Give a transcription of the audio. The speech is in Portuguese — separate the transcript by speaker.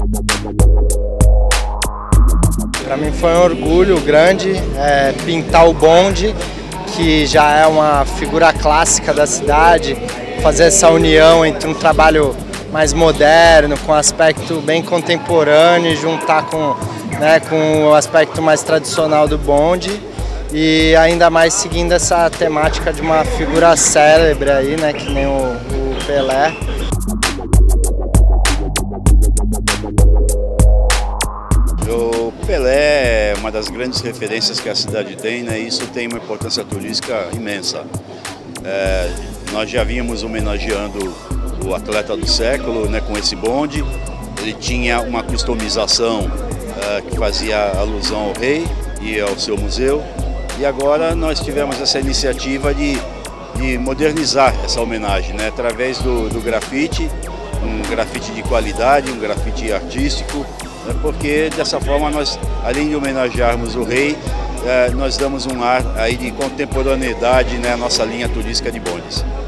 Speaker 1: Para mim foi um orgulho grande pintar o bonde, que já é uma figura clássica da cidade, fazer essa união entre um trabalho mais moderno, com um aspecto bem contemporâneo, e juntar com o aspecto mais tradicional do bonde, e ainda mais seguindo essa temática de uma figura célebre aí, né, que nem o Pelé.
Speaker 2: O Pelé é uma das grandes referências que a cidade tem, né? Isso tem uma importância turística imensa. Nós já vínhamos homenageando o atleta do século, né, com esse bonde. Ele tinha uma customização que fazia alusão ao rei e ao seu museu. E agora nós tivemos essa iniciativa de modernizar essa homenagem, né, através do grafite, um grafite de qualidade, um grafite artístico, porque dessa forma nós, além de homenagearmos o rei, nós damos um ar aí de contemporaneidade, né, à nossa linha turística de bondes.